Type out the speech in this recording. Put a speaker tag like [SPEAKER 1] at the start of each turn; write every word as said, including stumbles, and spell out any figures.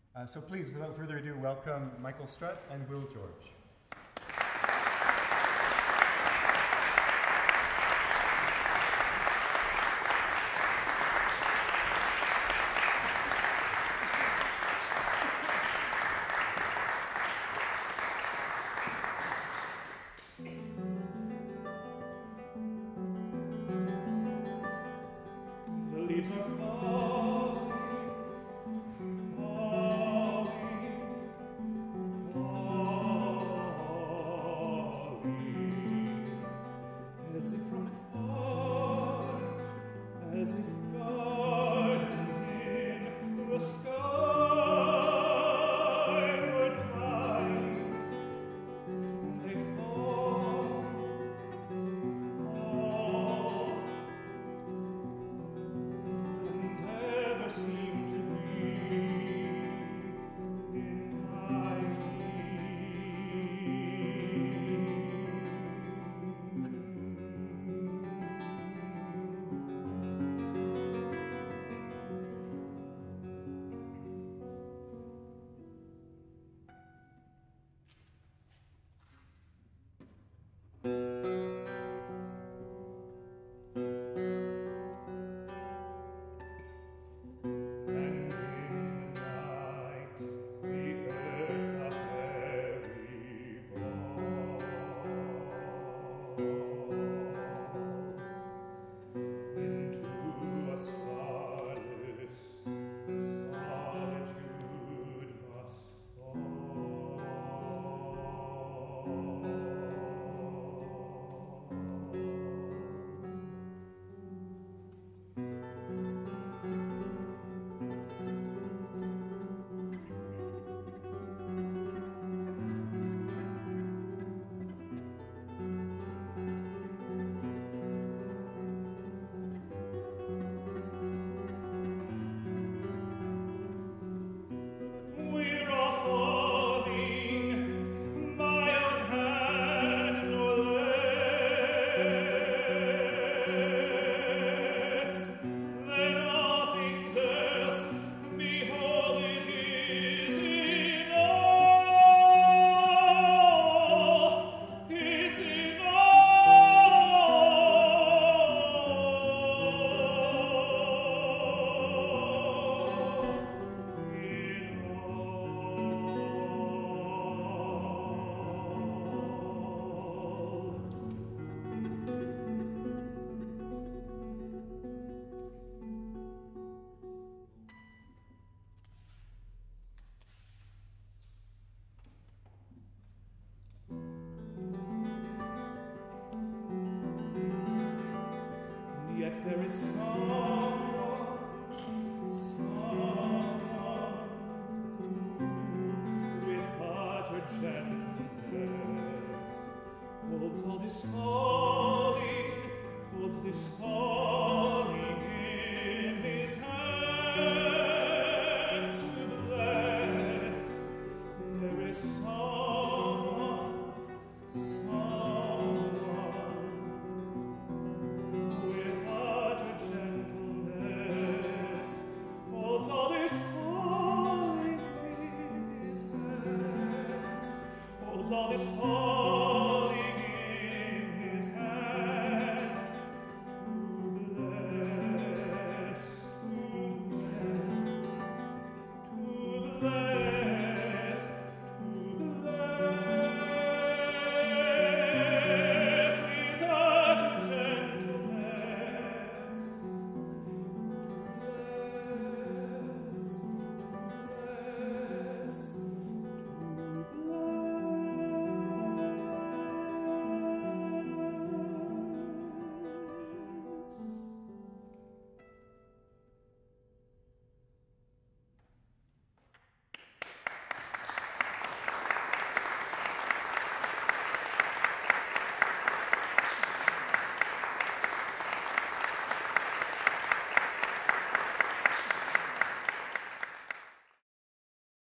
[SPEAKER 1] Uh, so please, without further ado, welcome Michael Strutt and Will George.
[SPEAKER 2] The leaves are falling, falling, falling, as if from afar, as if gardens in the sky were dying. They fall, fall, and ever seem to be in time. And in the night, the earth a heavy ball, into a starless solitude must fall. We're all falling, my own hand no less than all things else. Behold, it is in all, it's in all, in all. And yet there is someone, someone who, with utter gentleness, holds all this falling, holds this falling in his hands to bless. There is someone, someone with utter gentleness holds all this falling in his hands, holds all this falling in his hands to bless, to bless, to bless.